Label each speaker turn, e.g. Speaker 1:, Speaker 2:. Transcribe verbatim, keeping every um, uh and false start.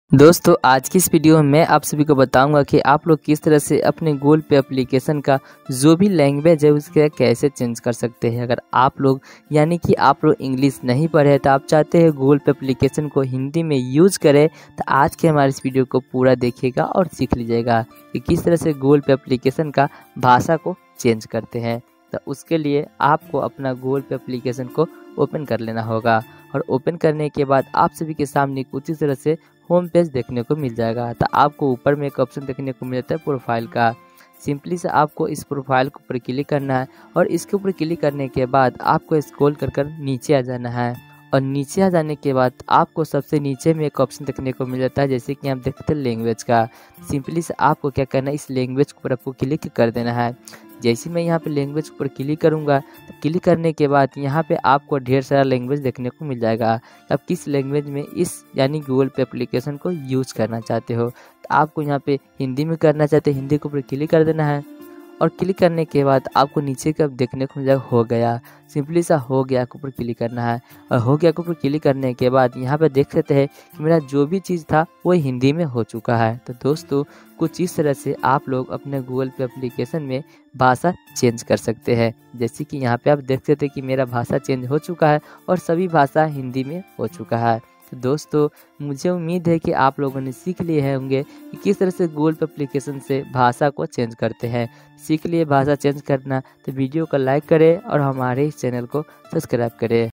Speaker 1: दोस्तों आज की इस वीडियो में मैं आप सभी को बताऊंगा कि आप लोग किस तरह से अपने गूगल पे एप्लीकेशन का जो भी लैंग्वेज है उसके कैसे चेंज कर सकते हैं। अगर आप लोग यानी कि आप लोग इंग्लिश नहीं पढ़े तो आप चाहते हैं गूगल पे एप्लीकेशन को हिंदी में यूज़ करें तो आज के हमारे इस वीडियो को पूरा देखिएगा और सीख लीजिएगा कि किस तरह से गूगल पे एप्लीकेशन का भाषा को चेंज करते हैं। तो उसके लिए आपको अपना गूगल पे एप्लीकेशन को ओपन कर लेना होगा और ओपन करने के बाद आप सभी के सामने कुछ इस तरह से होम पेज देखने को मिल जाएगा। तो आपको ऊपर में एक ऑप्शन देखने को मिल जाता है प्रोफाइल का। सिंपली से आपको इस प्रोफाइल के ऊपर क्लिक करना है और इसके ऊपर क्लिक करने के बाद आपको स्क्रॉल कर कर नीचे आ जाना है और नीचे आ जाने के बाद आपको सबसे नीचे में एक ऑप्शन देखने को मिल जाता है जैसे कि आप देखते हैं लैंग्वेज का। सिंपली से आपको क्या करना है, इस लैंग्वेज के ऊपर आपको क्लिक कर देना है। जैसे मैं यहाँ पे लैंग्वेज पर क्लिक करूँगा तो क्लिक करने के बाद यहाँ पे आपको ढेर सारा लैंग्वेज देखने को मिल जाएगा। आप किस लैंग्वेज में इस यानी गूगल पे एप्लीकेशन को यूज़ करना चाहते हो, तो आपको यहाँ पे हिंदी में करना चाहते हैं हिंदी के ऊपर क्लिक कर देना है और क्लिक करने के बाद आपको नीचे का देखने को मिल जाएगा हो गया। सिंपली सा हो गया के ऊपर क्लिक करना है और हो गया के ऊपर क्लिक करने के बाद यहाँ पे देख सकते हैं कि मेरा जो भी चीज़ था वो हिंदी में हो चुका है। तो दोस्तों कुछ इस तरह से आप लोग अपने गूगल पे एप्लीकेशन में भाषा चेंज कर सकते हैं। जैसे कि यहाँ पे आप देख सकते हैं कि मेरा भाषा चेंज हो चुका है और सभी भाषा हिंदी में हो चुका है। तो दोस्तों मुझे उम्मीद है कि आप लोगों ने सीख लिए होंगे कि किस तरह से गूगल पे एप्लीकेशन से भाषा को चेंज करते हैं। सीख लिए भाषा चेंज करना तो वीडियो को लाइक करें और हमारे इस चैनल को सब्सक्राइब करें।